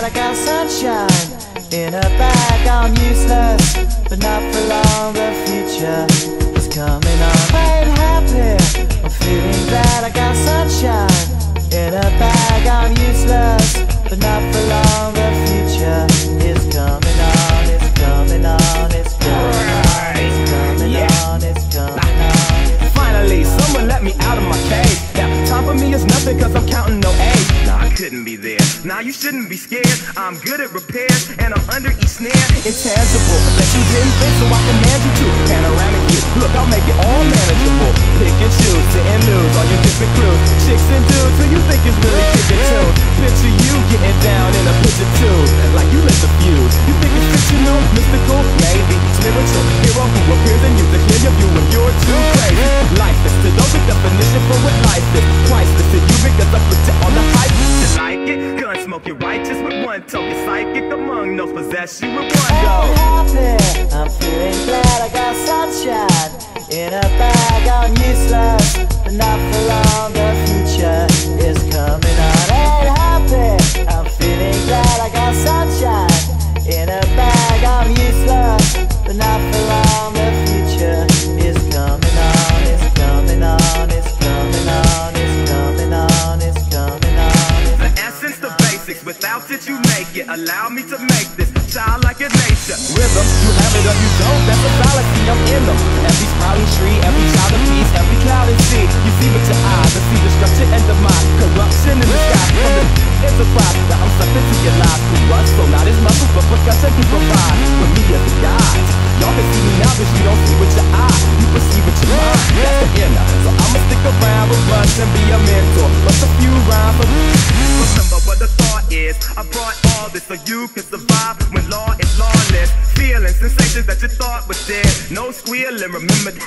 glad I got sunshine in a bag. I'm useless, but not for long. The future is coming on. I ain't happy, I'm feeling glad I got sunshine in a bag. I'm useless, but not for long. The future is coming on. It's coming on. It's coming on. It's coming on. It's coming on. Finally, someone let me out of my cage. Now, time for me is nothing cause I'm counting no A's. Nah, I couldn't be there. Nah, you shouldn't be scared. I'm good at repairs and I'm under each snare. Intangible, that you didn't think, so I command you to. Panoramic view, look, I'll make it all manageable. Pick and choose, sit and lose all your different crews. Chicks and dudes who you think is really kicking tunes. Picture you getting down in a picture too, like you lit the fuse. You think it's fictional, mystical, maybe spiritual. Hero who appears in you to clear your view when you're too crazy. Lifeless to those, the definition for what life is. Priceless to you because I put you on the hype. You like it? Gun smoke, you're righteous with one token. Psychic among those possess you with one go. I'm happy, I'm feeling glad I got sunshine in a bag. I'm useless, but not for long. The future is coming on. Ain't happy, I'm feeling glad I got sunshine in a bag. I'm useless, but not for long. The future is coming on. It's coming on. It's coming on. It's coming on. It's coming on. The essence, the basics. Without it, you make it. Allow me to make this child like a nature. Rhythm, you have it or you don't. That's a fallacy. I'm in them. Every sprouting tree, every child of peace, every cloud and sea. You see with your eyes, I see destruction and demise, corruption in the sky. From the enterprise, now I'm sucked into your lies. Who runs so not his muscles, but percussion he provides. For me as the guide, y'all can see me now, but you don't see with your eye. You perceive with your mind. That's the inner. So I'ma stick around with Rush and be a mentor. Bust a few rhymes. Remember what the thought is. I brought all this so you can survive when law is lawless. Feeling sensations that you thought were dead. No squealing, remember that.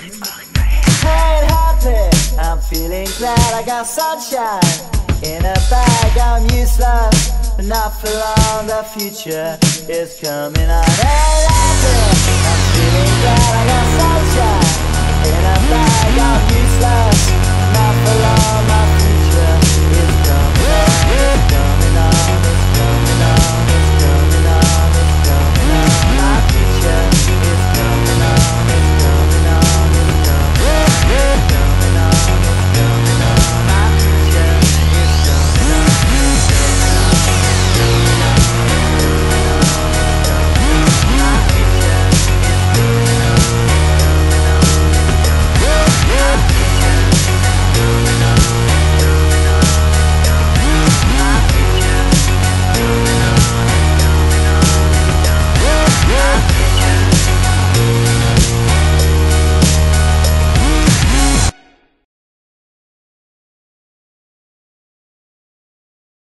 Ain't happy, I'm feeling glad I got sunshine in a bag. I'm useless, but not for long. The future is coming on. Ain't happy, I'm feeling glad I got sunshine in a bag. I'm useless, not for long.